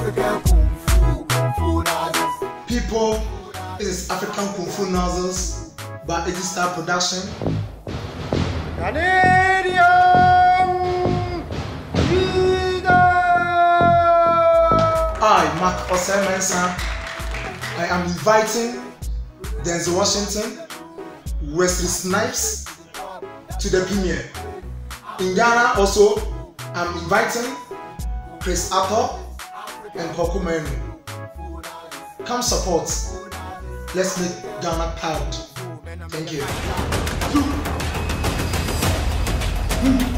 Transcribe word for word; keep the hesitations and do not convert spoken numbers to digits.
African Kung Fu, Kung Fu Nazis. People, this is African Kung Fu Nazis by eighty Star Production. Canadian leader. I, Mark Osei Mensah, I am inviting Denzel Washington, Wesley Snipes to the premiere. In Ghana also, I'm inviting Chris Arthur and Kwaku Manu. Come support. Let's make Ghana proud. Thank you.